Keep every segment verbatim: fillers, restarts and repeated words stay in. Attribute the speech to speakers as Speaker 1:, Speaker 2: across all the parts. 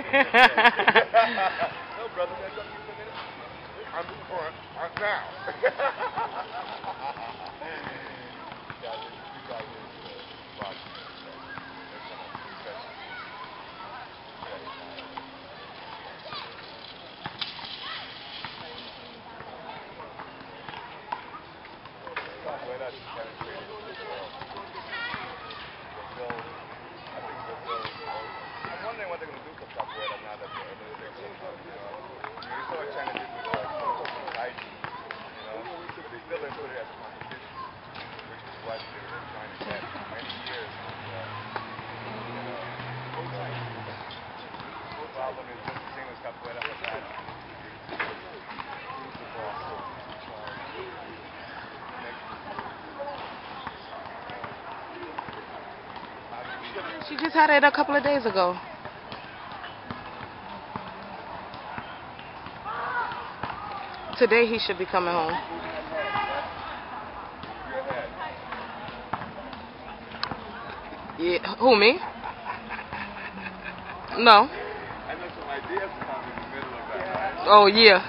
Speaker 1: brother, that's up to you for a minute. I'm in front. I'm now. I'm wondering what they're going to do for Capoeira now that they're in the election. You saw China did with uh, hygiene, you know, but they still didn't put it as a competition, which is what they were trying to get for many years. The problem is just the same as Capoeira for that.
Speaker 2: She just had it a couple of days ago. Today he should be coming home. Yeah, who, me? No.
Speaker 1: I know some ideas come in the middle of that, right?
Speaker 2: Oh, yeah.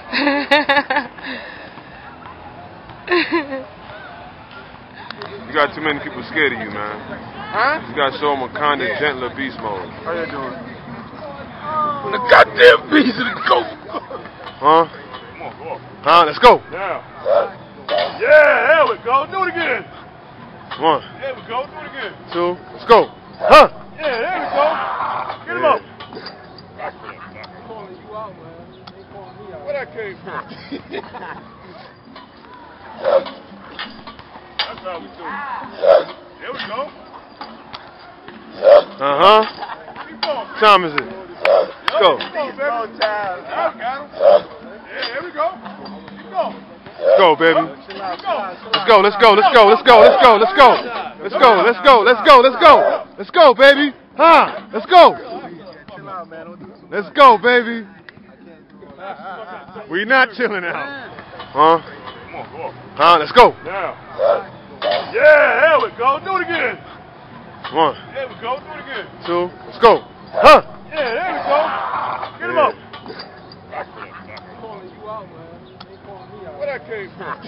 Speaker 3: You got too many people scared of you, man.
Speaker 4: Huh?
Speaker 3: You gotta show them a kind of gentler beast mode.
Speaker 4: How you doing? Oh. The goddamn beast is go.
Speaker 3: Huh?
Speaker 1: Come on, go on.
Speaker 3: Huh? Let's go.
Speaker 1: Yeah. Yeah, there we go. Do it again.
Speaker 3: One.
Speaker 1: There we go. Do it again.
Speaker 3: Two. Let's go. Huh?
Speaker 1: Yeah, there we go. Get him up.
Speaker 4: I'm calling you out, man. They calling me out.
Speaker 1: Where that came from? That's how we do it. There we go.
Speaker 3: Uh-huh.
Speaker 1: Keep going.
Speaker 3: What time is it? Let's go.
Speaker 1: Keep going, baby. Yeah, got him. Yeah, there we go. Keep going.
Speaker 3: Let's go, baby.
Speaker 1: Keep going.
Speaker 3: Let's go, let's go, let's go, let's go, let's go, let's go. Let's go, let's go, let's go, let's go. Let's go, baby. Huh? Let's go. Let's go, baby. We not chilling out. Huh?
Speaker 1: Come on, go on.
Speaker 3: Huh? Let's go.
Speaker 1: Now. Yeah, there we go. Do it again.
Speaker 3: One.
Speaker 1: There we go. Do it again.
Speaker 3: Two. Let's go. Huh?
Speaker 1: Yeah, there we go. Get him up.
Speaker 4: I'm calling you out, man. They calling me out.
Speaker 1: Where that came from?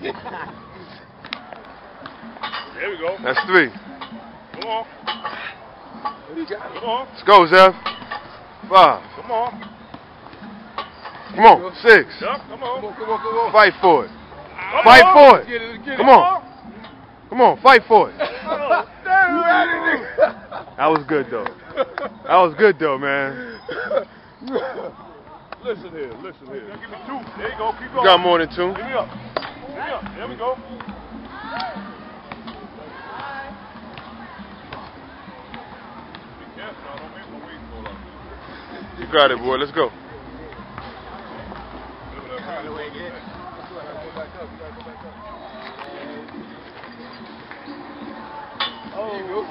Speaker 1: There we go.
Speaker 3: That's three.
Speaker 1: Come on. Come on.
Speaker 3: Let's go, Zeph. Five.
Speaker 1: Come on.
Speaker 3: Come on. Six.
Speaker 1: Yup, come on.
Speaker 4: Come on, come on, come on.
Speaker 3: Fight for it.
Speaker 1: Come
Speaker 3: Fight
Speaker 1: on.
Speaker 3: for it.
Speaker 4: Get it, get it.
Speaker 3: Come on. Come on. Fight for it.
Speaker 1: Oh, damn right,
Speaker 3: That was good, though. That was good, though, man.
Speaker 1: Listen here, listen here. Give me two. There you go. Keep
Speaker 3: You
Speaker 1: going.
Speaker 3: got more than two.
Speaker 1: Give me up. Give me up. There we go.
Speaker 3: You got it, boy. Let's go.
Speaker 1: Oh.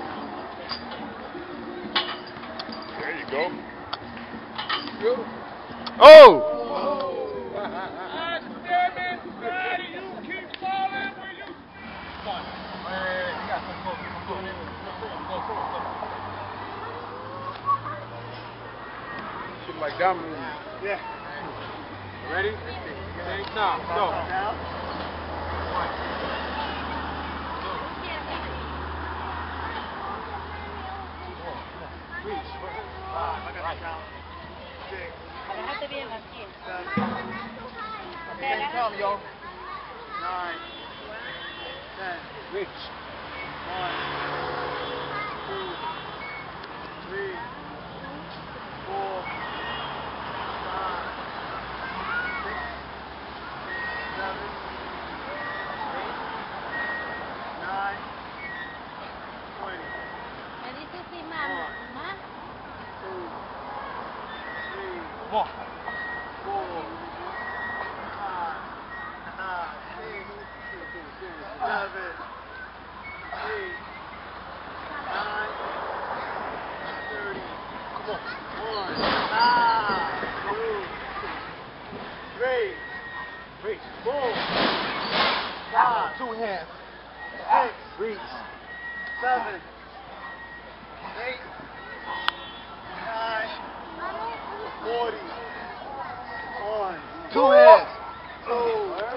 Speaker 1: There you go.
Speaker 3: Oh!
Speaker 1: God damn it, Daddy, you keep falling where you... Come on. Man, you got some close. Come on. Come on, come on.
Speaker 4: Shit like diamond.
Speaker 1: Yeah.
Speaker 4: Ready? Same time. Go.
Speaker 5: Déjate bien aquí.
Speaker 4: Same time, yo. Nine. Ten. Reach. One. Two. Three. Four. Five. Six. Seven. Eight. Nine. Twenty.
Speaker 5: Me dice si mamá. ¿Más?
Speaker 4: Two. Three.
Speaker 1: Come on.
Speaker 4: Four. Five. Nine. Six. Seven. Eight. Nine. Thirty. Come on. One. Ah. Two. Three. Reach. Four. Five. Two hands. Six. Reach. Seven. Eight. Nine.
Speaker 3: forty. One. Two hands. Two.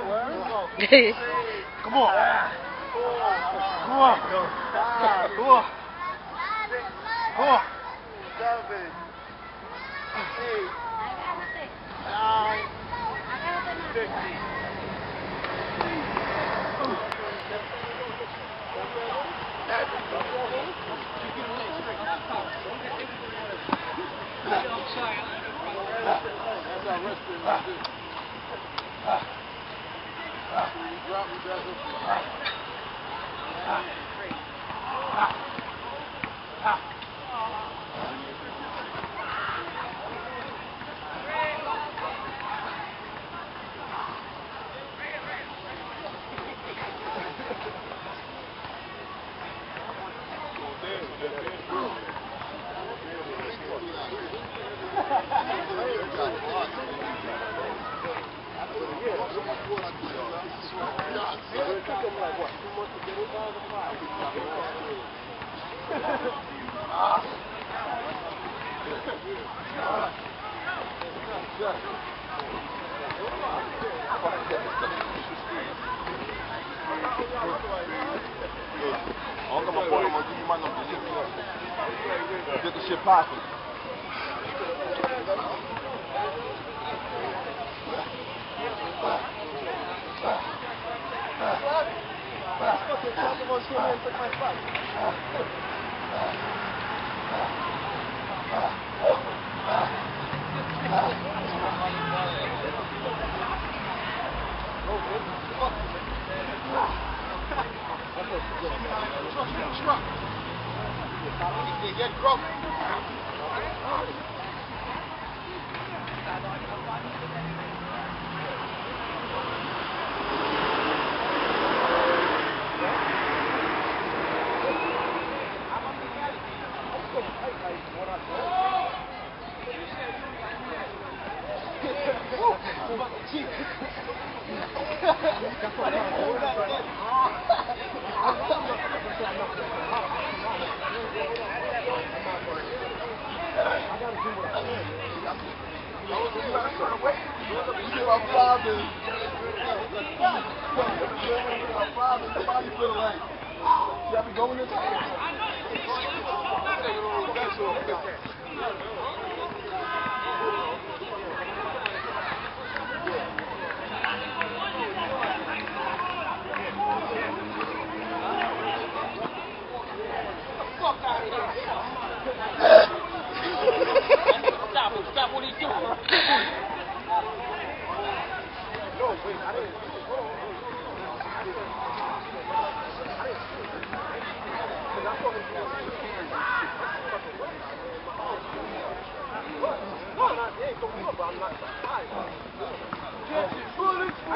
Speaker 3: Come on. Come on. Five. Come on. Come on. Seven. Eight. Nine. Six.
Speaker 1: I'll come up on him, I'll give you my number. Get the shit popping. Get grumpy.
Speaker 6: Stop what he's doing.
Speaker 3: Bullet